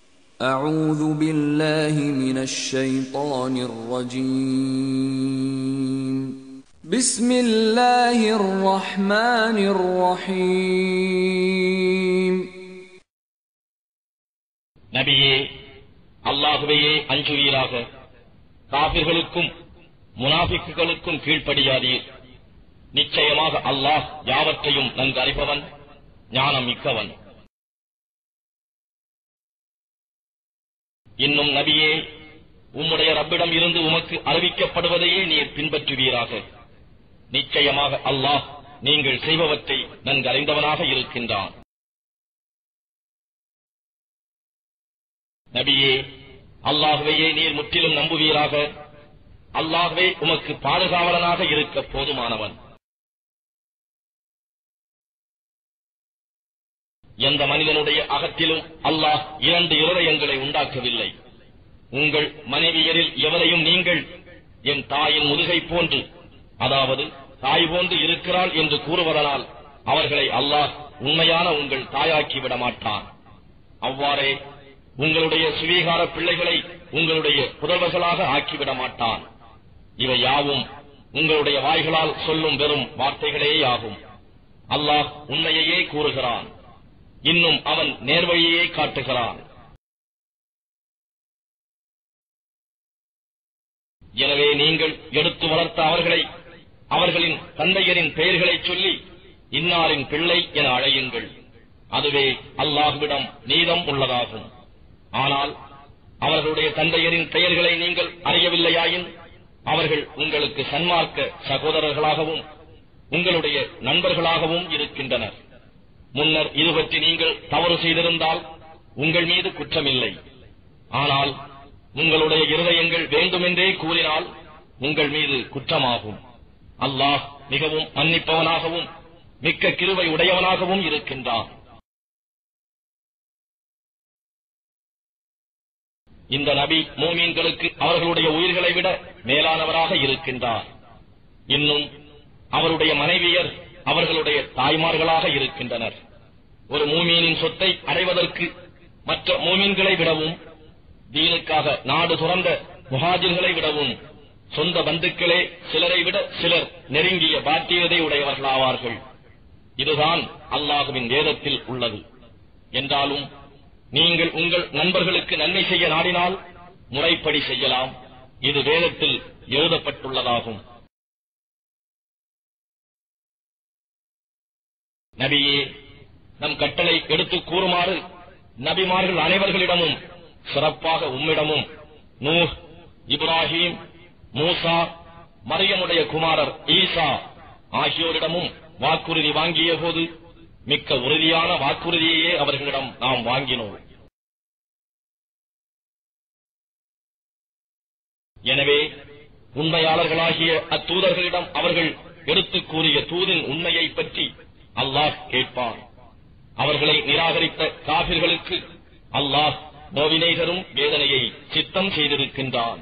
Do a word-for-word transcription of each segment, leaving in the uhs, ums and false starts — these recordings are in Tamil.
أعوذ بالله من الشيطان الرجيم بسم الله الرحمن الرحيم நபியே, அல்லாஹ்வையே அஞ்சுவீராக. காபிர்களுக்கும் முனாஃபிக்குகளுக்கும் கீழ்ப்படியாதீர். நிச்சயமாக அல்லாஹ் யாவற்றையும் நன்கு அறிபவன், ஞானம் மிக்கவன். இன்னும் நபியே, உம்முடைய ரப்பிடம் இருந்து உமக்கு அறிவிக்கப்படுவதையே நீர் பின்பற்றுவீராக. நிச்சயமாக அல்லாஹ் நீங்கள் செய்பவற்றை நன்கு அறிந்தவனாக இருக்கின்றான். நபியே, அல்லாஹ்வையே நீர் முற்றிலும் நம்புவீராக. அல்லாஹ்வே உமக்கு பாதுகாவலனாக இருக்க போதுமானவன். எந்த மனிதனுடைய அகத்திலும் அல்லாஹ் இரண்டு இருதயங்களை உண்டாக்கவில்லை. உங்கள் மனைவியரில் எவரையும் நீங்கள் என் தாயின் முதுகை போன்று, அதாவது தாய் போன்று இருக்கிறாள் என்று கூறுவதனால் அவர்களை அல்லாஹ் உண்மையான உங்கள் தாயாக்கி விட மாட்டான். அவ்வாறே உங்களுடைய சுவீகார பிள்ளைகளை உங்களுடைய புதல்வர்களாக ஆக்கிவிட மாட்டான். இவை யாவும் உங்களுடைய வாய்களால் சொல்லும் வெறும் வார்த்தைகளேயாகும். அல்லாஹ் உண்மையையே கூறுகிறான். இன்னும் அவன் நேர்வழியே காட்டுகிறான். எனவே நீங்கள் எடுத்து வளர்த்த அவர்களை அவர்களின் தந்தையரின் பெயர்களை சொல்லி இன்னாரின் பிள்ளை என அழையுங்கள். அதுவே அல்லாஹ்விடம் நீதம் உள்ளதாகும். ஆனால் அவர்களுடைய தந்தையரின் பெயர்களை நீங்கள் அறியவில்லையாயின் அவர்கள் உங்களுக்கு சன்மார்க்க சகோதரர்களாகவும் உங்களுடைய நண்பர்களாகவும் இருக்கின்றனர். முன்னர் இது பற்றி நீங்கள் தவறு செய்திருந்தால் உங்கள் மீது குற்றமில்லை. ஆனால் உங்களுடைய இருதயங்கள் வேண்டுமென்றே கூறினால் உங்கள் மீது குற்றமாகும். அல்லாஹ் மிகவும் மன்னிப்பவனாகவும் மிக்க கிருபை உடையவனாகவும் இருக்கின்றான். இந்த நபி மூமீன்களுக்கு அவர்களுடைய உயிர்களை விட மேலானவராக இருக்கின்றார். இன்னும் அவருடைய மனைவியர் அவர்களுடைய தாய்மார்களாக இருக்கின்றனர். ஒரு மூமீனின் சொத்தை அடைவதற்கு மற்ற மூமீன்களை விடவும், தீனுக்காக நாடு துறந்த முஹாஜிர்களை விடவும் சொந்த பந்துக்களே சிலரை விட சிலர் நெருங்கிய பாக்கியதை உடையவர்களாவார்கள். இதுதான் அல்லாஹ்வின் வேதத்தில் உள்ளது. என்றாலும் நீங்கள் உங்கள் நண்பர்களுக்கு நன்மை செய்ய நாடினால் முறைப்படி செய்யலாம். இது வேதத்தில் எழுதப்பட்டுள்ளதாகும். நபியே, நம் கட்டளை எடுத்து கூறுமாறு நபிமார்கள் அனைவர்களிடமும் சிறப்பாக உம்மிடமும் நூஹ், இப்ராஹிம், மூசா, மரியமுடைய குமாரர் ஈசா ஆகியோரிடமும் வாக்குறுதி வாங்கிய போது மிக்க உறுதியான வாக்குறுதியையே அவர்களிடம் நாம் வாங்கினோம். எனவே உண்மையாளர்களாகிய அத்தூதர்களிடம் அவர்கள் எடுத்து கூறிய தூதின் உண்மையை பற்றி அல்லாஹ் கேட்பான். அவர்களை நிராகரித்த காபிர்களுக்கு அல்லாஹ் நோவினை தரும் வேதனையை சித்தம் செய்திருக்கின்றான்.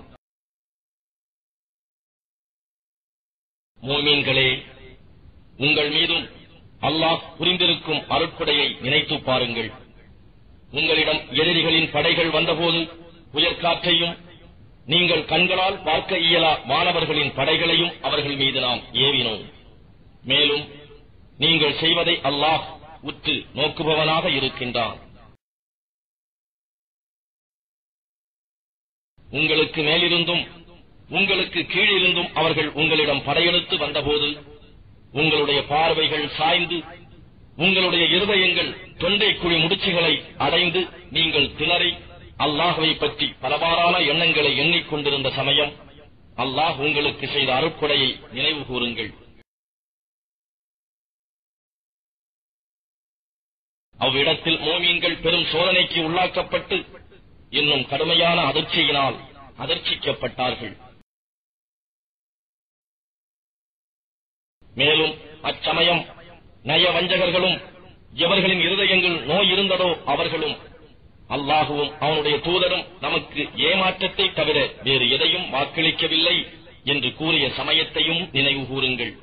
மூமீன்களே, உங்கள் மீதும் அல்லாஹ் புரிந்திருக்கும் அருட்படையை நினைத்து பாருங்கள். உங்களிடம் எதிரிகளின் படைகள் வந்தபோது புயற்காற்றையும் நீங்கள் கண்களால் பார்க்க இயலா வானவர்களின் படைகளையும் அவர்கள் மீது நாம் ஏவினோம். மேலும் நீங்கள் செய்வதை அல்லாஹ் உற்று நோக்குபவனாக இருக்கின்றான். உங்களுக்கு மேலிருந்தும் உங்களுக்கு கீழிருந்தும் அவர்கள் உங்களிடம் படையெடுத்து வந்தபோது உங்களுடைய பார்வைகள் சாய்ந்து உங்களுடைய இருதயங்கள் தொண்டை குழி முடிச்சுகளை அடைந்து நீங்கள் திணறி அல்லாஹ்வை பற்றி பலவாறான எண்ணங்களை எண்ணிக்கொண்டிருந்த சமயம் அல்லாஹ் உங்களுக்கு செய்த அருட்கொடையை நினைவு கூறுங்கள். அவ்விடத்தில் மோமீன்கள் பெரும் சோதனைக்கு உள்ளாக்கப்பட்டு இன்னும் கடுமையான அதிர்ச்சியினால் அதிர்ச்சிக்கப்பட்டார்கள். மேலும் அச்சமயம் நயவஞ்சகர்களும் எவர்களின் இருதயங்கள் நோய் இருந்ததோ அவர்களும் அல்லாஹுவும் அவனுடைய தூதரும் நமக்கு ஏமாற்றத்தை தவிர வேறு எதையும் வாக்களிக்கவில்லை என்று கூறிய சமயத்தையும் நினைவு கூறுங்கள்.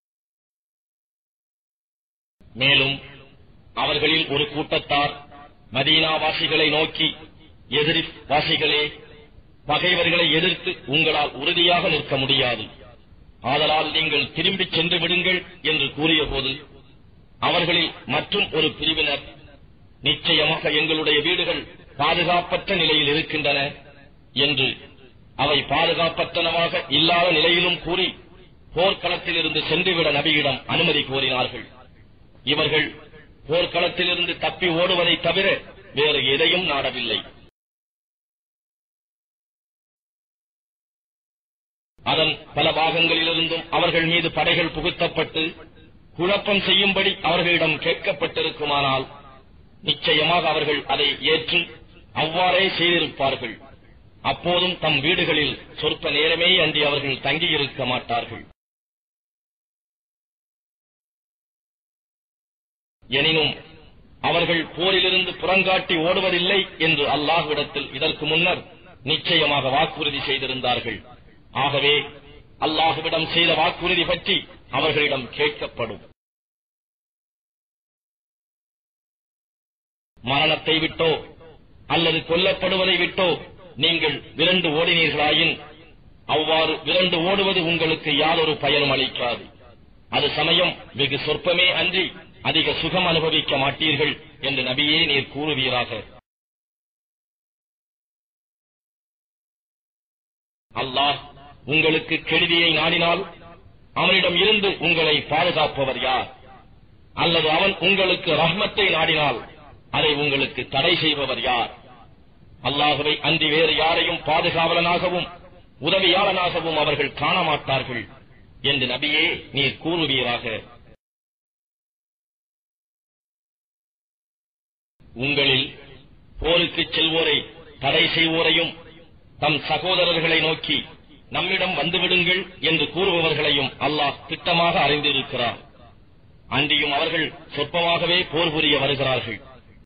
மேலும் அவர்களில் ஒரு கூட்டத்தார் மதீனா வாசிகளை நோக்கி, எதிரிப் வாசிகளே, பகைவர்களை எதிர்த்து உங்களால் உறுதியாக நிற்க முடியாது, ஆதலால் நீங்கள் திரும்பிச் சென்று விடுங்கள் என்று கூறிய போது, அவர்களில் மற்றும் ஒரு பிரிவினர், நிச்சயமாக எங்களுடைய வீடுகள் பாதுகாப்பற்ற நிலையில் இருக்கின்றன என்று அவை பாதுகாப்பற்றனவாக இல்லாத நிலையிலும் கூறி போர்க்களத்திலிருந்து சென்றுவிட நபியிடம் அனுமதி கோரினார்கள். இவர்கள் போர்க்களத்திலிருந்து தப்பி ஓடுவதை தவிர வேறு எதையும் நாடவில்லை. அதன் பல பாகங்களிலிருந்தும் அவர்கள் மீது படைகள் புகுத்தப்பட்டு குழப்பம் செய்யும்படி அவர்களிடம் கேட்கப்பட்டிருக்குமானால் நிச்சயமாக அவர்கள் அதை ஏற்று அவ்வாறே செய்திருப்பார்கள். அப்போதும் தம் வீடுகளில் சொற்ப நேரமே அன்றி அவர்கள் தங்கியிருக்க மாட்டார்கள். எனினும் அவர்கள் போரிலிருந்து புறங்காட்டி ஓடுவதில்லை என்று அல்லாஹ்விடத்தில் இதற்கு முன்னர் நிச்சயமாக வாக்குறுதி செய்திருந்தார்கள். ஆகவே அல்லாஹ்விடம் செய்த வாக்குறுதி பற்றி அவர்களிடம் கேட்கப்படும். மரணத்தை விட்டோ அல்லது கொல்லப்படுவதை விட்டோ நீங்கள் விரண்டு ஓடினீர்களாயின் அவ்வாறு விரண்டு ஓடுவது உங்களுக்கு யாதொரு பயனும் அளிக்காது. அது சமயம் வெகு சொற்பமே அன்றி அதிக சுகம் அனுபவிக்க மாட்டீர்கள் என்று நபியே நீர் கூறுவீராக. அல்லாஹ் உங்களுக்கு கெடுதியை நாடினால் அவனிடம் இருந்து உங்களை பாதுகாப்பவர் யார்? அல்லது அவன் உங்களுக்கு ரஹ்மத்தை நாடினால் அதை உங்களுக்கு தடை செய்பவர் யார்? அல்லாஹ்வை அன்றி வேறு யாரையும் பாதுகாவலனாகவும் உதவியாளனாகவும் அவர்கள் காண மாட்டார்கள் என்று நபியே நீர் கூறுவீராக. உங்களில் போருக்கு செல்வோரை தடை செய்வோரையும் தம் சகோதரர்களை நோக்கி நம்மிடம் வந்துவிடுங்கள் என்று கூறுபவர்களையும் அல்லாஹ் திட்டமாக அறிந்திருக்கிறார். அன்றியும் அவர்கள் சொற்பமாகவே போர் புரிய வருகிறார்கள்.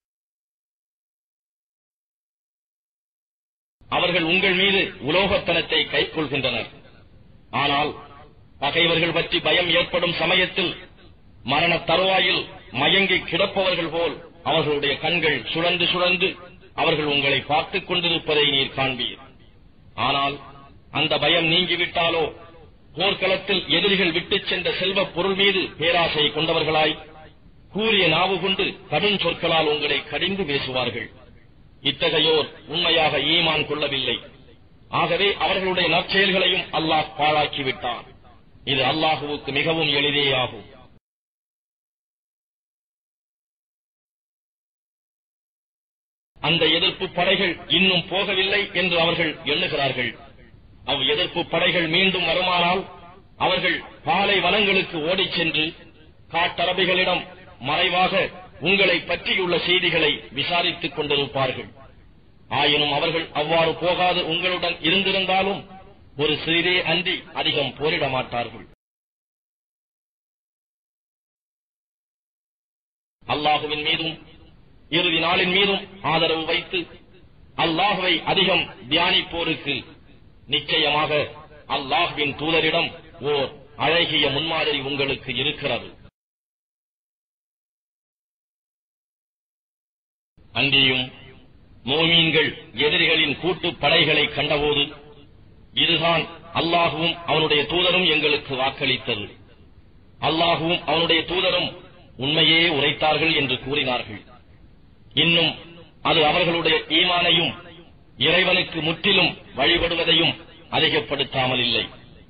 அவர்கள் உங்கள் மீது உலோகத்தனத்தை கைக்கொள்கின்றனர். ஆனால் பகைவர்கள் பற்றி பயம் ஏற்படும் சமயத்தில் மரண தருவாயில் மயங்கி கிடப்பவர்கள் போல் அவர்களுடைய கண்கள் சுழன்று சுழன்று அவர்கள் உங்களை பார்த்துக் கொண்டிருப்பதை நீர் காண்பீர். ஆனால் அந்த பயம் நீங்கிவிட்டாலோ போர்க்களத்தில் எதிரிகள் விட்டுச் சென்ற செல்வ பொருள் மீது பேராசை கொண்டவர்களாய் கூறிய நாவு கொண்டு கடும் சொற்களால் உங்களை கடிந்து பேசுவார்கள். இத்தகையோர் உண்மையாக ஈமான் கொள்ளவில்லை. ஆகவே அவர்களுடைய நற்செயல்களையும் அல்லாஹ் பாழாக்கிவிட்டான். இது அல்லாஹுவுக்கு மிகவும் எளிதேயாகும். அந்த எதிர்ப்பு படைகள் இன்னும் போகவில்லை என்று அவர்கள் எண்ணுகிறார்கள். அவ் எதிர்ப்பு படைகள் மீண்டும் வருமானால் அவர்கள் பாலை வனங்களுக்கு ஓடிச் சென்று காட்டரபிகளிடம் மறைவாக உங்களை பற்றியுள்ள செய்திகளை விசாரித்துக் கொண்டிருப்பார்கள். ஆயினும் அவர்கள் அவ்வாறு போகாது உங்களுடன் இருந்திருந்தாலும் ஒரு சிறிதே அன்றி அதிகம் போரிட மாட்டார்கள். அல்லாஹுவின் மீதும் இறுதி நாளின் மீதும் ஆதரவு வைத்து அல்லாஹுவை அதிகம் தியானிப்போருக்கு நிச்சயமாக அல்லாஹுவின் தூதரிடம் ஓர் அழகிய முன்மாதிரி உங்களுக்கு இருக்கிறது. அன்றியும் மோமீன்கள் எதிரிகளின் கூட்டு படைகளை கண்டபோது, இதுதான் அல்லாஹுவும் அவனுடைய தூதரும் எங்களுக்கு வாக்களித்தது, அல்லாஹுவும் அவனுடைய தூதரும் உண்மையே உரைத்தார்கள் என்று கூறினார்கள். இன்னும் அது அவர்களுடைய ஈமானையும் இறைவனுக்கு முற்றிலும் வழிபடுவதையும் அதிகப்படுத்தாமல் இல்லை.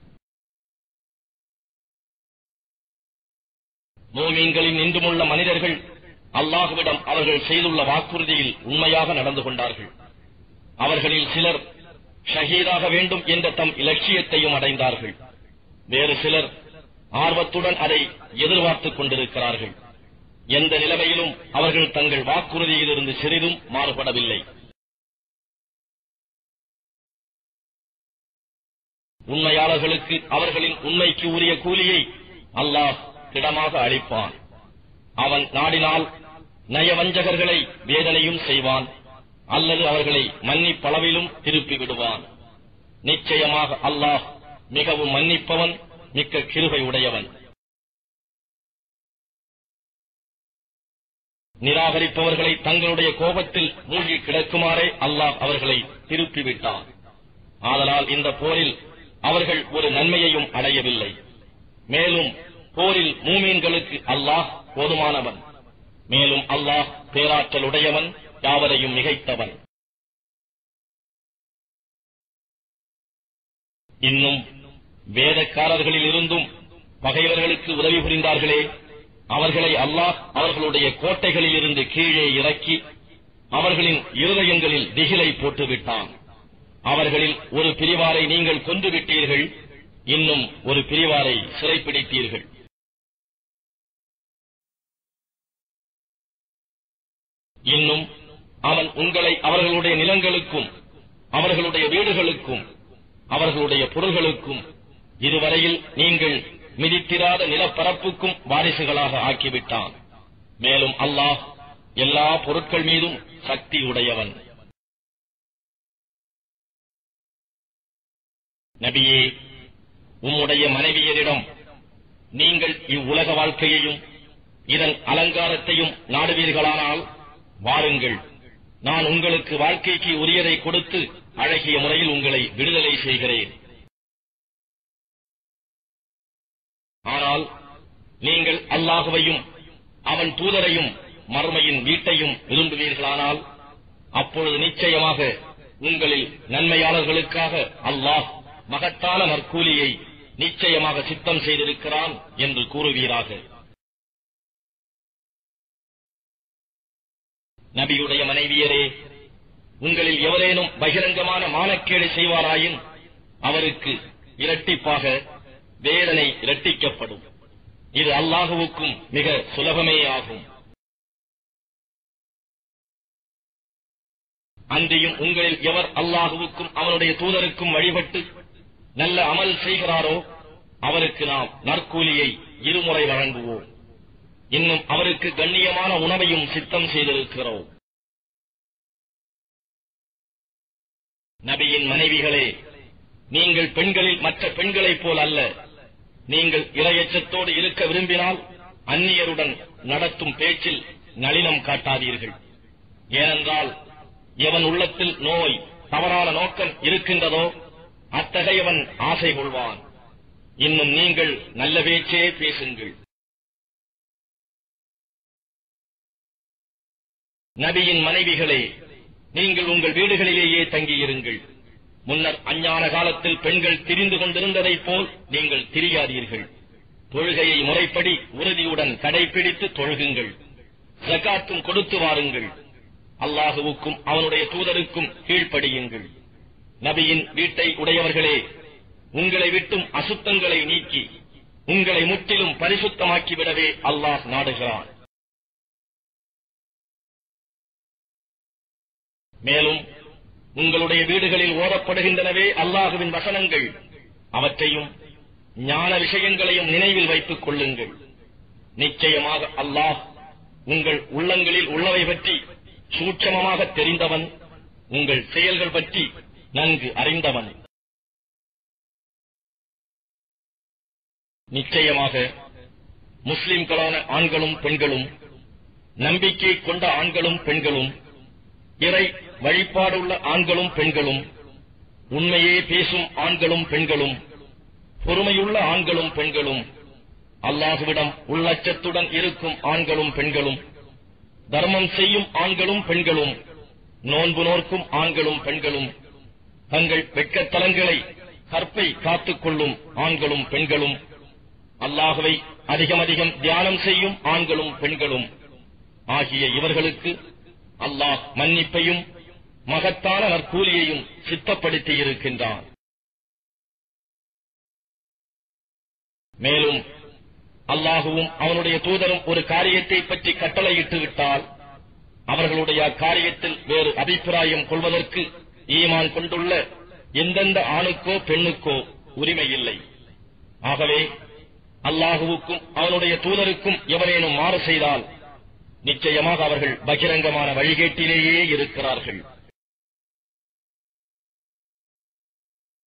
மோமீன்களின் இன்றுமுள்ள மனிதர்கள் அல்லாஹுவிடம் அவர்கள் செய்துள்ள வாக்குறுதியில் உண்மையாக நடந்து கொண்டார்கள். அவர்களில் சிலர் ஷஹீதாக வேண்டும் என்ற தம் இலட்சியத்தையும் அடைந்தார்கள். வேறு சிலர் ஆர்வத்துடன் அதை எதிர்பார்த்துக் கொண்டிருக்கிறார்கள். எந்த நிலைமையிலும் அவர்கள் தங்கள் வாக்குறுதியிலிருந்து சிறிதும் மாறுபடவில்லை. உண்மையாளர்களுக்கு அவர்களின் உண்மைக்கு உரிய கூலியை அல்லாஹ் திடமாக அளிப்பான். அவன் நாடினால் நயவஞ்சகர்களை வேதனையும் செய்வான், அல்லது அவர்களை மன்னிப்பளவிலும் திருப்பி விடுவான். நிச்சயமாக அல்லாஹ் மிகவும் மன்னிப்பவன், மிக்க கிருபை உடையவன். நிராகரிப்பவர்களை தங்களுடைய கோபத்தில் மூழ்கி கிடக்குமாறே அல்லாஹ் அவர்களை திருப்பிவிட்டார். ஆதலால் இந்த போரில் அவர்கள் ஒரு நன்மையையும் அடையவில்லை. மேலும் போரில் மூமீன்களுக்கு அல்லாஹ் போதுமானவன். மேலும் அல்லாஹ் பேராற்றலுடையவன், யாவரையும் மிகைத்தவன். இன்னும் வேதக்காரர்களில் இருந்தும் பகைவர்களுக்கு உதவி புரிந்தார்களே, அவர்களை அல்லாஹ் அவர்களுடைய கோட்டைகளில் இருந்து கீழே இறக்கி அவர்களின் இருதயங்களில் திகிலை போட்டுவிட்டான். அவர்களில் ஒரு பிரிவாரை நீங்கள் கொன்று விட்டீர்கள், இன்னும் ஒரு பிரிவாரை சிறைப்பிடித்தீர்கள். இன்னும் அவன் உங்களை அவர்களுடைய நிலங்களுக்கும் அவர்களுடைய வீடுகளுக்கும் அவர்களுடைய பொருள்களுக்கும் இதுவரையில் நீங்கள் மிதித்திராத நிலப்பரப்புக்கும் வாரிசுகளாக ஆக்கிவிட்டான். மேலும் அல்லாஹ் எல்லா பொருட்கள் மீதும் சக்தி உடையவன். நபியே, உம்முடைய மனைவியரிடம் நீங்கள் இவ்வுலக வாழ்க்கையையும் இதன் அலங்காரத்தையும் நாடுவீர்களானால் வாருங்கள், நான் உங்களுக்கு வாழ்க்கைக்கு உரியதை கொடுத்து அழகிய முறையில் உங்களை விடுதலை செய்கிறேன். ஆனால் நீங்கள் அல்லாஹுவையும் அவன் தூதரையும் மறுமையின் வீட்டையும் விரும்புவீர்களானால் அப்பொழுது நிச்சயமாக உங்களில் நன்மையாளர்களுக்காக அல்லாஹ் மகத்தான நற்கூலியை நிச்சயமாக சித்தம் செய்திருக்கிறான் என்று கூறுவீராக. நபியுடைய மனைவியரே, உங்களில் எவரேனும் பகிரங்கமான மானக்கேடு செய்வாராயின் அவருக்கு இரட்டிப்பாக வேதனை இரட்டிக்கப்படும். இது அல்லாஹுவுக்கும் மிக சுலபமே ஆகும். அன்றியும் உங்களில் எவர் அல்லாஹுவுக்கும் அவனுடைய தூதருக்கும் வழிபட்டு நல்ல அமல் செய்கிறாரோ அவருக்கு நாம் நற்கூலியை இருமுறை வழங்குவோம். இன்னும் அவருக்கு கண்ணியமான உணவையும் சித்தம் செய்திருக்கிறோம். நபியின் மனைவிகளே, நீங்கள் பெண்களில் மற்ற பெண்களைப் போல் அல்ல. நீங்கள் இரையச்சத்தோடு இருக்க விரும்பினால் அந்நியருடன் நடத்தும் பேச்சில் நளினம் காட்டாதீர்கள். ஏனென்றால் எவன் உள்ளத்தில் நோய், தவறான நோக்கம் இருக்கின்றதோ அத்தகையவன் ஆசை கொள்வான். இன்னும் நீங்கள் நல்ல பேச்சே பேசுங்கள். நபியின் மனைவிகளே, நீங்கள் உங்கள் வீடுகளிலேயே தங்கியிருங்கள். முன்னர் அஞ்ஞான காலத்தில் பெண்கள் திரிந்து கொண்டிருந்ததைப் போல் நீங்கள் திரியாதீர்கள். தொழுகையை முறைப்படி உறுதியுடன் கடைபிடித்து தொழுகுங்கள். ஜகாத்தும் கொடுத்து வாருங்கள். அல்லாஹுவுக்கும் அவனுடைய தூதருக்கும் கீழ்ப்படியுங்கள். நபியின் வீட்டை உடையவர்களே, உங்களை விட்டும் அசுத்தங்களை நீக்கி உங்களை முற்றிலும் பரிசுத்தமாக்கிவிடவே அல்லாஹ் நாடுகிறான். மேலும் உங்களுடைய வீடுகளில் ஓதப்படுகின்றனவே அல்லாஹுவின் வசனங்கள், அவற்றையும் ஞான விஷயங்களையும் நினைவில் வைத்துக் கொள்ளுங்கள். நிச்சயமாக அல்லாஹ் உங்கள் உள்ளங்களில் உள்ளவை பற்றி சூட்சமமாக தெரிந்தவன், உங்கள் செயல்கள் பற்றி நன்கு அறிந்தவன். நிச்சயமாக முஸ்லிம்களான ஆண்களும் பெண்களும், நம்பிக்கை கொண்ட ஆண்களும் பெண்களும், இறை வழிபாடுள்ள ஆண்களும் பெண்களும், உண்மையே பேசும் ஆண்களும் பெண்களும், பொறுமையுள்ள ஆண்களும் பெண்களும், அல்லாஹுவிடம் உள்ளச்சத்துடன் இருக்கும் ஆண்களும் பெண்களும், தர்மம் செய்யும் ஆண்களும் பெண்களும், நோன்பு நோக்கும் ஆண்களும் பெண்களும், தங்கள் வெட்கத்தலங்களை கற்பை காத்துக் கொள்ளும் ஆண்களும் பெண்களும், அல்லாஹுவை அதிகம் அதிகம் தியானம் செய்யும் ஆண்களும் பெண்களும் ஆகிய இவர்களுக்கு அல்லாஹ் மன்னிப்பையும் மகத்தான நற்கூலியையும் சித்தப்படுத்தி இருக்கின்றான். மேலும் அல்லாஹுவும் அவனுடைய தூதரும் ஒரு காரியத்தை பற்றி கட்டளையிட்டு விட்டால் அவர்களுடைய அக்காரியத்தில் வேறு அபிப்பிராயம் கொள்வதற்கு ஈமான் கொண்டுள்ள எந்தெந்த ஆணுக்கோ பெண்ணுக்கோ உரிமை இல்லை. ஆகவே அல்லாஹுவுக்கும் அவனுடைய தூதருக்கும் எவரேனும் மாறு செய்தால் நிச்சயமாக அவர்கள் பகிரங்கமான வழிகேட்டிலேயே இருக்கிறார்கள்.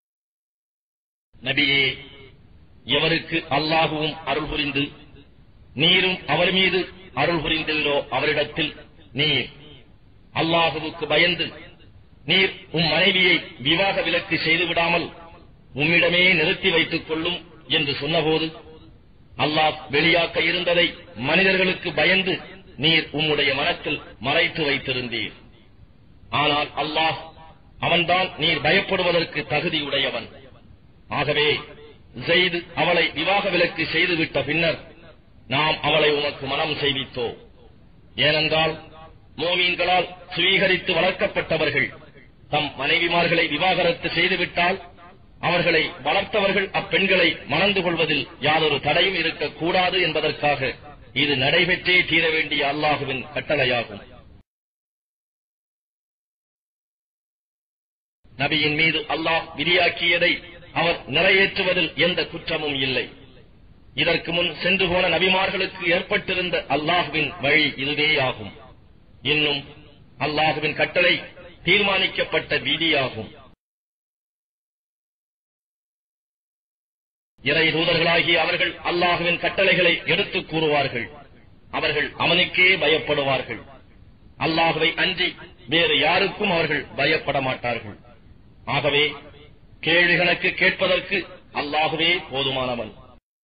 நபியே, எவருக்கு அல்லாஹுவும் அருள் புரிந்து நீரும் அவர் மீது அருள் புரிந்தீரோ அவரிடத்தில் நீர் அல்லாஹுவுக்கு பயந்து நீர் உம் மனைவியை விவாக விலக்கு செய்துவிடாமல் உம்மிடமே நிறுத்தி வைத்துக் கொள்ளும் என்று சொன்னபோது அல்லாஹ் வெளியாக்க இருந்ததை மனிதர்களுக்கு பயந்து நீர் உம்முடைய மனத்தில் மறைத்து வைத்திருந்தீர். ஆனால் அல்லாஹ் அவன்தான் நீர் பயப்படுவதற்கு தகுதியுடையவன். ஆகவே ஸைத் அவளை விவாக விலக்கு செய்துவிட்ட பின்னர் நாம் அவளை உனக்கு மனம் செய்வித்தோம். ஏனென்றால் மோமீன்களால் சுவீகரித்து வளர்க்கப்பட்டவர்கள் தம் மனைவிமார்களை விவாகரத்து செய்துவிட்டால் அவர்களை வளர்த்தவர்கள் அப்பெண்களை மணந்து கொள்வதில் யாதொரு தடையும் இருக்கக்கூடாது என்பதற்காக இது நடைபெற்றே தீர வேண்டிய அல்லாஹுவின் கட்டளையாகும். நபியின் மீது அல்லாஹ் விதியாக்கியதை அவர் நிறைவேற்றுவதில் எந்த குற்றமும் இல்லை. இதற்கு முன் சென்று போன நபிமார்களுக்கு ஏற்பட்டிருந்த அல்லாஹுவின் வழி இதுவேயாகும். இன்னும் அல்லாஹுவின் கட்டளை தீர்மானிக்கப்பட்ட விதியாகும். இறை தூதர்களாகிய அவர்கள் அல்லாஹுவின் கட்டளைகளை எடுத்துக் கூறுவார்கள். அவர்கள் அவனுக்கே பயப்படுவார்கள். அல்லாஹுவை அன்றி வேறு யாருக்கும் அவர்கள் பயப்பட மாட்டார்கள். ஆகவே கேள்வி கணக்கு கேட்பதற்கு அல்லாஹுவே போதுமானவன்.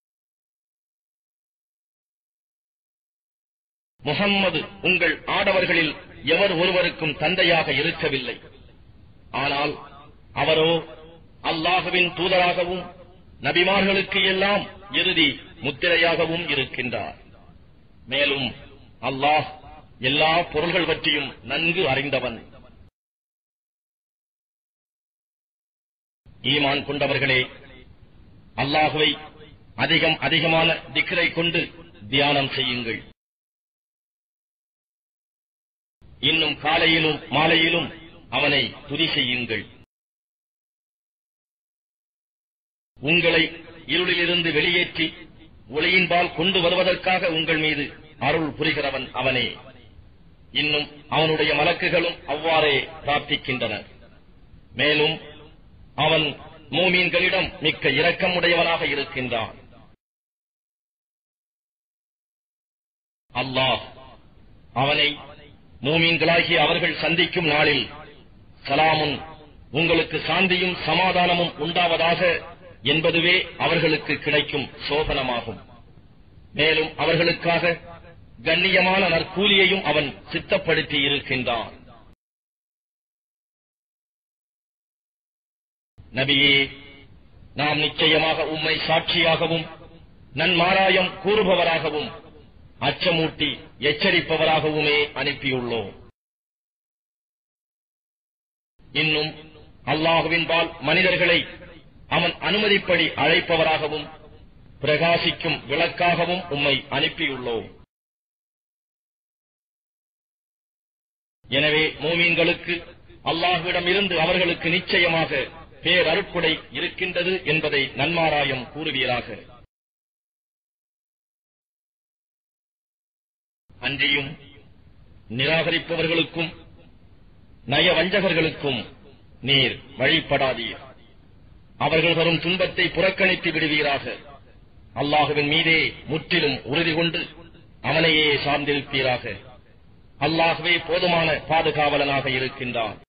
முஹம்மது உங்கள் ஆடவர்களில் எவர் ஒருவருக்கும் தந்தையாக இருக்கவில்லை. ஆனால் அவரோ அல்லாஹுவின் தூதராகவும் நபிமார்களுக்கு எல்லாம் இறுதி முத்திரையாகவும் இருக்கின்றார். மேலும் அல்லாஹ் எல்லா பொருள்கள் பற்றியும் நன்கு அறிந்தவன். ஈமான் கொண்டவர்களே, அல்லாஹுவை அதிகம் அதிகமான திக்ரை கொண்டு தியானம் செய்யுங்கள். இன்னும் காலையிலும் மாலையிலும் அவனை துதி செய்யுங்கள். உங்களை இருளிலிருந்து வெளியேற்றி ஒளியின்பால் கொண்டு வருவதற்காக உங்கள் மீது அருள் புரிகிறவன் அவனே. இன்னும் அவனுடைய மலக்குகளும் அவ்வாறே பிரார்த்திக்கின்றனர். மேலும் அவன் மூமீன்களிடம் மிக்க இரக்கமுடையவனாக இருக்கின்றான். அல்லாஹ் அவனை மூமீன்களாகிய அவர்கள் சந்திக்கும் நாளில் சலாமுன் உங்களுக்கு சாந்தியும் சமாதானமும் உண்டாவதாக என்பதுவே அவர்களுக்கு கிடைக்கும் சோபனமாகும். மேலும் அவர்களுக்காக கண்ணியமான நற்கூலியையும் அவன் சித்தப்படுத்தி இருக்கின்றான். நபியே, நாம் நிச்சயமாக உம்மை சாட்சியாகவும் நன்மாராயம் கூறுபவராகவும் அச்சமூட்டி எச்சரிப்பவராகவுமே அனுப்பியுள்ளோம். இன்னும் அல்லாஹுவின்பால் மனிதர்களை அவன் அனுமதிப்படி அழைப்பவராகவும் பிரகாசிக்கும் விளக்காகவும் உம்மை அனுப்பியுள்ளோம். எனவே மூமீன்களுக்கு அல்லாஹ்விடமிருந்து அவர்களுக்கு நிச்சயமாக பேரருட்கொடை இருக்கின்றது என்பதை நன்மாராயம் கூறுவீராக. அன்றியும் நிராகரிப்பவர்களுக்கும் நயவஞ்சகர்களுக்கும் நீர் வழிபடாதீர். அவர்கள் வரும் துன்பத்தை புறக்கணித்து விடுவீராக. அல்லாஹுவின் மீதே முற்றிலும் உறுதி கொண்டு அவனையே சார்ந்திருப்பீராக. அல்லாஹுவே போதுமான பாதுகாவலனாக இருக்கின்றான்.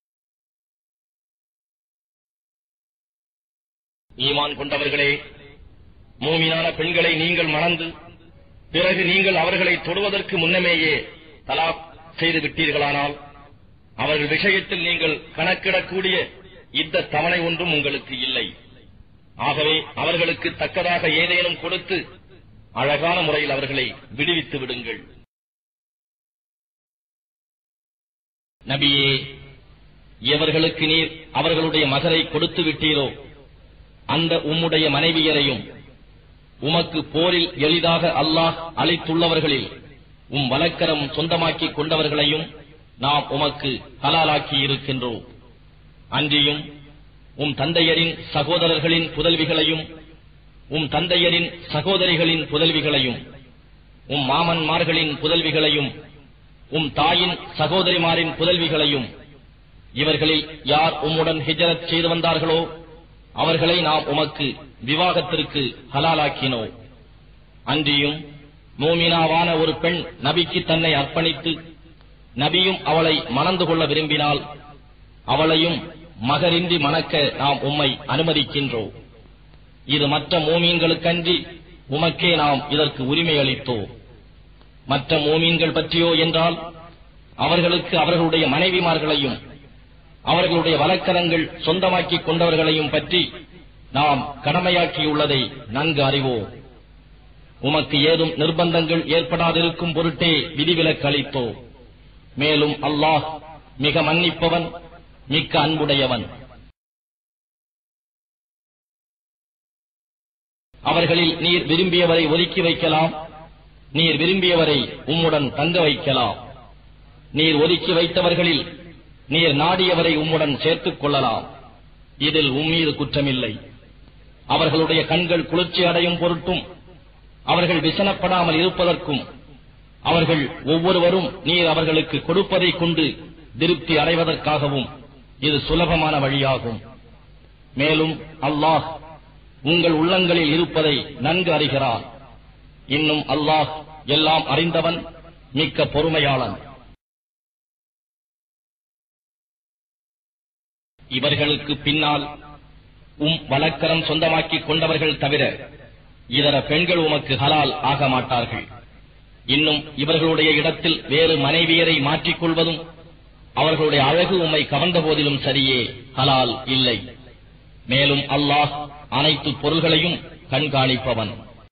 ஈமான் கொண்டவர்களே, மூமினான பெண்களை நீங்கள் மணந்து பிறகு நீங்கள் அவர்களை தொடுவதற்கு முன்னமேயே தலாக் செய்து விட்டீர்களானால் அவர்கள் விஷயத்தில் நீங்கள் கணக்கிடக்கூடிய இந்த தவணை ஒன்றும் உங்களுக்கு இல்லை. ஆகவே அவர்களுக்கு தக்கதாக ஏதேனும் கொடுத்து அழகான முறையில் அவர்களை விடுவித்து விடுங்கள். நபியே, எவர்களுக்கு நீர் அவர்களுடைய மகரை கொடுத்து விட்டீரோ அந்த உம்முடைய மனைவியரையும் உமக்கு போரில் எளிதாக அல்லாஹ் அளித்துள்ளவர்களில் உம் வலக்கரம் சொந்தமாக்கிக் கொண்டவர்களையும் நாம் உமக்கு ஹலாலாக்கி இருக்கின்றோம். அன்றியும் உம் தந்தையரின் சகோதரர்களின் புதல்விகளையும் உம் தந்தையரின் சகோதரிகளின் புதல்விகளையும் உம் மாமன்மார்களின் புதல்விகளையும் உம் தாயின் சகோதரிமாரின் புதல்விகளையும் இவர்களில் யார் உம்முடன் ஹிஜ்ரத் செய்து வந்தார்களோ அவர்களை நாம் உமக்கு விவாகத்திற்கு ஹலாலாக்கினோம். அன்றியும் மூமினாவான ஒரு பெண் நபிக்கு தன்னை அர்ப்பணித்து நபியும் அவளை மணந்து கொள்ள விரும்பினால் அவளையும் மகரின்றி மணக்க நாம் உம்மை அனுமதிக்கின்றோம். இது மற்ற மூமீன்களுக்கன்றி உமக்கே நாம் இதற்கு உரிமை அளித்தோம். மற்ற மூமீன்கள் பற்றியோ என்றால் அவர்களுக்கு அவர்களுடைய மனைவிமார்களையும் அவர்களுடைய வழக்கரங்கள் சொந்தமாக்கிக் கொண்டவர்களையும் பற்றி நாம் கடமையாக்கியுள்ளதை நன்கு அறிவோம். உமக்கு ஏதும் நிர்பந்தங்கள் ஏற்படாதிருக்கும் பொருட்டே விதிவிலக்கு அளித்தோம். மேலும் அல்லாஹ் மிக மன்னிப்பவன், மிக்க அன்புடையவன். அவர்களில் நீர் விரும்பியவரை ஒதுக்கி வைக்கலாம், நீர் விரும்பியவரை உம்முடன் தங்க வைக்கலாம். நீர் ஒதுக்கி வைத்தவர்களில் நீர் நாடியவரை உம்முடன் சேர்த்துக் கொள்ளலாம். இதில் உம்மீது குற்றமில்லை. அவர்களுடைய கண்கள் குளிர்ச்சி அடையும் பொருட்டும் அவர்கள் விசனப்படாமல் இருப்பதற்கும் அவர்கள் ஒவ்வொருவரும் நீர் அவர்களுக்கு கொடுப்பதைக் கொண்டு திருப்தி அடைவதற்காகவும் இது சுலபமான வழியாகும். மேலும் அல்லாஹ் உங்கள் உள்ளங்களில் இருப்பதை நன்கு அறிகிறான். இன்னும் அல்லாஹ் எல்லாம் அறிந்தவன், மிக்க பொறுமையாளன். இவர்களுக்கு பின்னால் உம் வழக்கரம் சொந்தமாக்கிக் கொண்டவர்கள் தவிர இதர பெண்கள் உமக்கு ஹலால் ஆக மாட்டார்கள். இன்னும் இவர்களுடைய இடத்தில் வேறு மனைவியரை மாற்றிக் கொள்வதும் அவர்களுடைய அழகு உம்மை கவர்ந்த போதிலும் சரியே, ஹலால் இல்லை. மேலும் அல்லாஹ் அனைத்து பொருள்களையும் கண்காணிப்பவன்.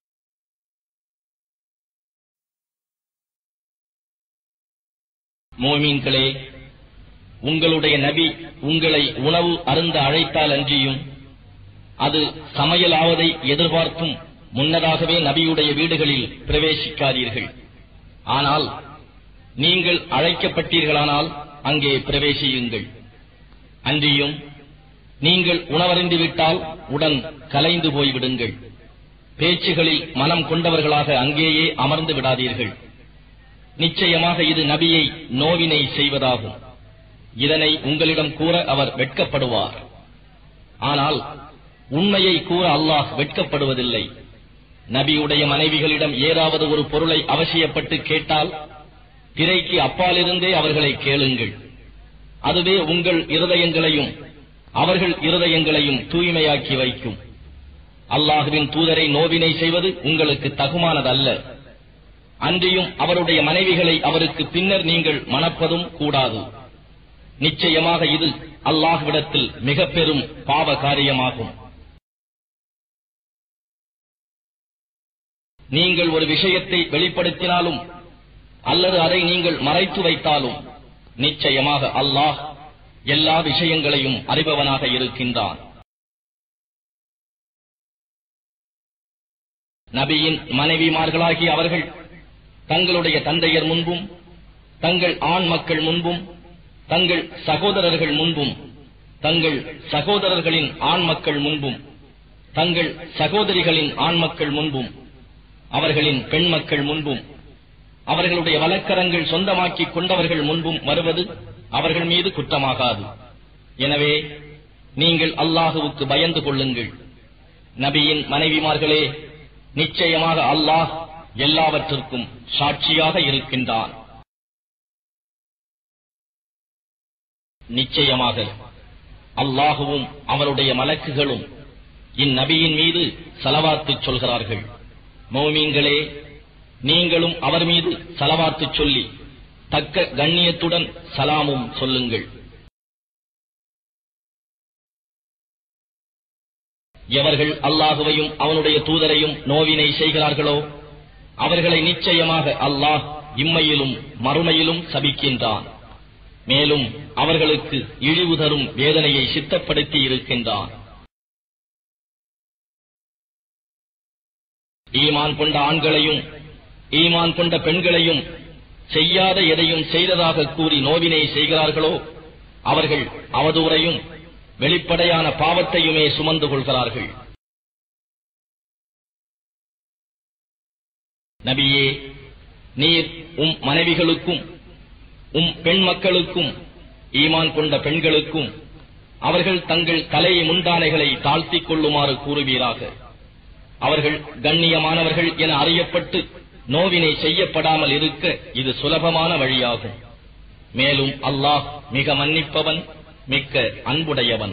மோமீன்களே, உங்களுடைய நபி உங்களை உணவு அருந்த அழைத்தால் அன்றியும் அது சமையலாவதை எதிர்பார்த்தும் முன்னதாகவே நபியுடைய வீடுகளில் பிரவேசிக்காதீர்கள். ஆனால் நீங்கள் அழைக்கப்பட்டீர்களானால் அங்கே பிரவேசியுங்கள். அன்றியும் நீங்கள் உணவருந்தி விட்டால் உடன் கலைந்து போய்விடுங்கள். பேச்சுகளில் மனம் கொண்டவர்களாக அங்கேயே அமர்ந்து விடாதீர்கள். நிச்சயமாக இது நபியை நோவினை செய்வதாகும். இதனை உங்களிடம் கூற அவர் வெட்கப்படுவார். ஆனால் உண்மையை கூற அல்லாஹ் வெட்கப்படுவதில்லை. நபியுடைய மனைவிகளிடம் ஏதாவது ஒரு பொருளை அவசியப்பட்டு கேட்டால் திரைக்கு அப்பாலிருந்தே அவர்களை கேளுங்கள். அதுவே உங்கள் இருதயங்களையும் அவர்கள் இருதயங்களையும் தூய்மையாக்கி வைக்கும். அல்லாஹுவின் தூதரை நோவினை செய்வது உங்களுக்கு தகுமானதல்ல. அன்றியும் அவருடைய மனைவிகளை அவருக்கு பின்னர் நீங்கள் மணப்பதும் கூடாது. நிச்சயமாக இது அல்லாஹ்விடத்தில் மிக பெரும் பாவ காரியமாகும். நீங்கள் ஒரு விஷயத்தை வெளிப்படுத்தினாலும் அல்லது அதை நீங்கள் மறைத்து வைத்தாலும் நிச்சயமாக அல்லாஹ் எல்லா விஷயங்களையும் அறிபவனாக இருக்கின்றான். நபியின் மனைவிமார்களாகிய அவர்கள் தங்களுடைய தந்தையர் முன்பும் தங்கள் ஆண் மக்கள் முன்பும் தங்கள் சகோதரர்கள் முன்பும் தங்கள் சகோதரர்களின் ஆண் மக்கள் முன்பும் தங்கள் சகோதரிகளின் ஆண் மக்கள் முன்பும் அவர்களின் பெண் மக்கள் முன்பும் அவர்களுடைய வழக்கரங்கள் சொந்தமாக்கிக் கொண்டவர்கள் முன்பும் வருவது அவர்கள் மீது குற்றமாகாது. எனவே நீங்கள் அல்லாஹுவுக்கு பயந்து கொள்ளுங்கள். நபியின் மனைவிமார்களே, நிச்சயமாக அல்லாஹ் எல்லாவற்றிற்கும் சாட்சியாக இருக்கின்றான். நிச்சயமாக அல்லாஹுவும் அவருடைய மலக்குகளும் இந்நபியின் மீது ஸலவாத்து சொல்கிறார்கள். மோமீன்களே, நீங்களும் அவர் மீது ஸலவாத்து சொல்லி தக்க கண்ணியத்துடன் சலாமும் சொல்லுங்கள். எவர்கள் அல்லாஹுவையும் அவனுடைய தூதரையும் நோவினை செய்கிறார்களோ அவர்களை நிச்சயமாக அல்லாஹ் இம்மையிலும் மறுமையிலும் சபிக்கின்றான். மேலும் அவர்களுக்கு இழிவு தரும் வேதனையை சித்தப்படுத்தி இருக்கின்றான். ஈமான் கொண்ட ஆண்களையும் ஈமான் கொண்ட பெண்களையும் செய்யாத எதையும் செய்ததாக கூறி நோவினை செய்கிறார்களோ அவர்கள் அவதூறையும் வெளிப்படையான பாவத்தையுமே சுமந்து கொள்கிறார்கள். நபியே, நீர் உம் மனைவிகளுக்கும் உம் பெண் மக்களுக்கும் ஈமான் கொண்ட பெண்களுக்கும் அவர்கள் தங்கள் தலையை முந்தானைகளை தாழ்த்திக் கொள்ளுமாறு கூறுவீராக. அவர்கள் கண்ணியமானவர்கள் என அறியப்பட்டு நோவினை செய்யப்படாமல் இருக்க இது சுலபமான வழியாகும். மேலும் அல்லாஹ் மிக மன்னிப்பவன், மிக்க அன்புடையவன்.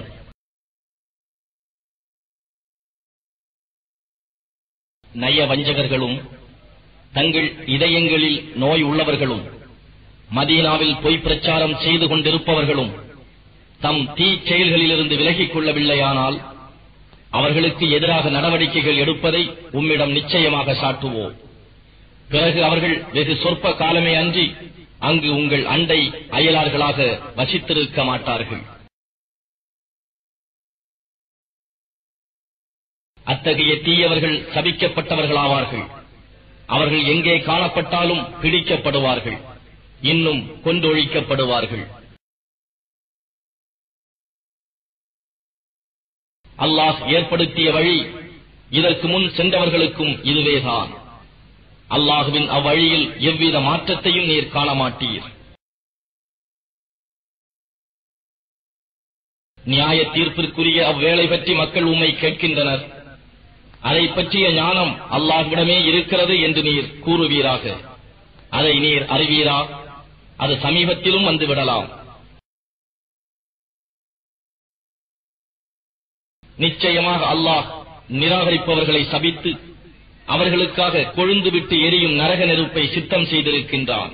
நய வஞ்சகர்களும் தங்கள் இதயங்களில் நோய் உள்ளவர்களும் மதீனாவில் பொய் பிரச்சாரம் செய்து கொண்டிருப்பவர்களும் தம் தீ செயல்களிலிருந்து விலகிக் கொள்ளவில்லையானால் அவர்களுக்கு எதிராக நடவடிக்கைகள் எடுப்பதை உம்மிடம் நிச்சயமாக சாட்டுவோம். பிறகு அவர்கள் வெகு சொற்ப காலமே அன்றி அங்கு உங்கள் அண்டை அயலார்களாக வசித்திருக்க மாட்டார்கள். அத்தகைய தீயவர்கள் சபிக்கப்பட்டவர்களாவார்கள். அவர்கள் எங்கே காணப்பட்டாலும் பிடிக்கப்படுவார்கள், இன்னும் கொன்றொழிக்கப்படுவார்கள். அல்லாஹ் ஏற்படுத்திய வழி இதற்கு முன் சென்றவர்களுக்கும் இதுவேதான். அல்லாஹுவின் அவ்வழியில் எவ்வித மாற்றத்தையும் நீர் காண மாட்டீர். நியாய தீர்ப்பிற்குரிய அவ்வேளை பற்றி மக்கள் உம்மை கேட்கின்றனர். அதை பற்றிய ஞானம் அல்லாஹ்விடமே இருக்கிறது என்று நீர் கூறுவீராக. அதை நீர் அறிவீரா? அது சமீபத்திலும் வந்துவிடலாம். நிச்சயமாக அல்லாஹ் நிராகரிப்பவர்களை சபித்து அவர்களுக்காக கொழுந்துவிட்டு எரியும் நரக நெருப்பை சித்தம் செய்திருக்கின்றான்.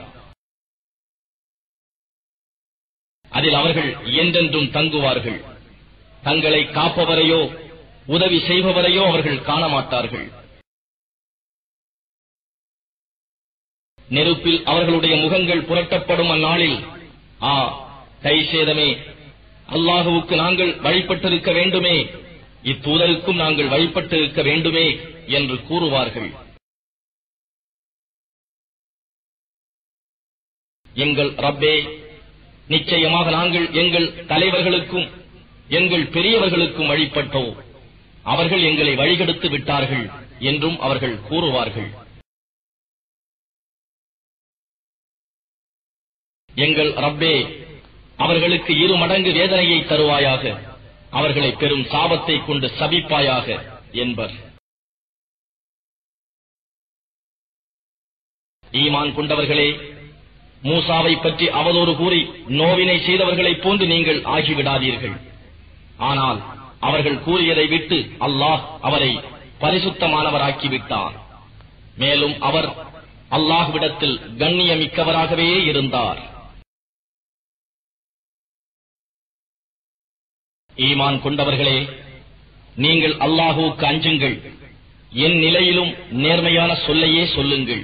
அதில் அவர்கள் என்றென்றும் தங்குவார்கள். தங்களை காப்பவரையோ உதவி செய்பவரையோ அவர்கள் காண மாட்டார்கள். நெருப்பில் அவர்களுடைய முகங்கள் புரட்டப்படும் அந்நாளில், ஆ கைசேதமே, அல்லாஹுவுக்கு நாங்கள் வழிபட்டிருக்க வேண்டுமே, இத்தூதருக்கும் நாங்கள் வழிபட்டிருக்க வேண்டுமே என்று கூறுவார்கள். எங்கள் ரப்பே, நிச்சயமாக நாங்கள் எங்கள் தலைவர்களுக்கும் எங்கள் பெரியவர்களுக்கும் வழிபட்டோம், அவர்கள் எங்களை வழிகெடுத்து விட்டார்கள் என்றும் அவர்கள் கூறுவார்கள். எங்கள் ரப்பே, அவர்களுக்கு இரு மடங்கு வேதனையை தருவாயாக, அவர்களை பெரும் சாபத்தை கொண்டு சபிப்பாயாக என்பர். ஈமான் கொண்டவர்களே, மூசாவை பற்றி அவதூறு கூறி நோவினை செய்தவர்களைப் போன்று நீங்கள் ஆகிவிடாதீர்கள். ஆனால் அவர்கள் கூறியதை விட்டு அல்லாஹ் அவரை பரிசுத்தமானவராக்கிவிட்டார். மேலும் அவர் அல்லாஹ்விடத்தில் கண்ணியமிக்கவராகவே இருந்தார். ஈமான் கொண்டவர்களே, நீங்கள் அல்லாஹுவுக்கு அஞ்சுங்கள், என் நிலையிலும் நேர்மையான சொல்லையே சொல்லுங்கள்.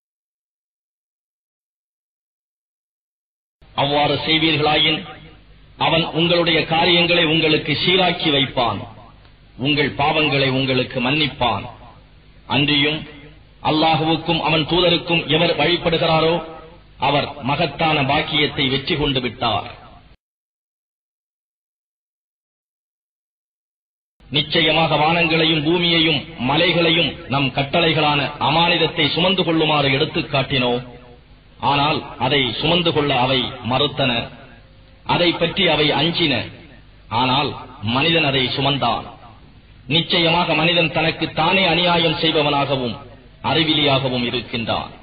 அவ்வாறு செய்வீர்களாயின் அவன் உங்களுடைய காரியங்களை உங்களுக்கு சீராக்கி வைப்பான், உங்கள் பாவங்களை உங்களுக்கு மன்னிப்பான். அன்றியும் அல்லாஹுவுக்கும் அவன் தூதருக்கும் எவர் வழிபடுகிறாரோ அவர் மகத்தான பாக்கியத்தை வெற்றி கொண்டு விட்டார். நிச்சயமாக வானங்களையும் பூமியையும் மலைகளையும் நம் கட்டளைகளான அமானிதத்தை சுமந்து கொள்ளுமாறு எடுத்துக் காட்டினோம். ஆனால் அதை சுமந்து கொள்ள அவை மறுத்தன. அதை பற்றி அவை அஞ்சின. ஆனால் மனிதன் அதை சுமந்தான். நிச்சயமாக மனிதன் தனக்கு தானே அநியாயம் செய்பவனாகவும் அறிவிலியாகவும் இருக்கின்றான்.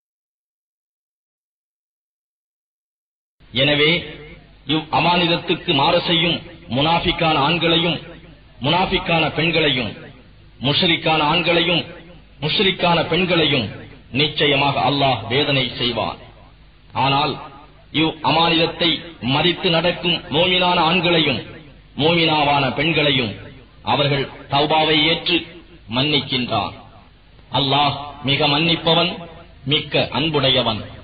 எனவே இவ் அமானிதத்துக்கு மாறு செய்யும் முனாஃபிக்கான ஆண்களையும் முனாஃபிக்கான பெண்களையும், முஷ்ரிக்கான ஆண்களையும் முஷ்ரிக்கான பெண்களையும் நிச்சயமாக அல்லாஹ் வேதனை செய்வான். ஆனால் இவ் அமானிதத்தை மதித்து நடக்கும் மோமினான ஆண்களையும் மோமினாவான பெண்களையும் அவர்கள் தௌபாவை ஏற்று மன்னிக்கின்றான். அல்லாஹ் மிக மன்னிப்பவன், மிக்க அன்புடையவன்.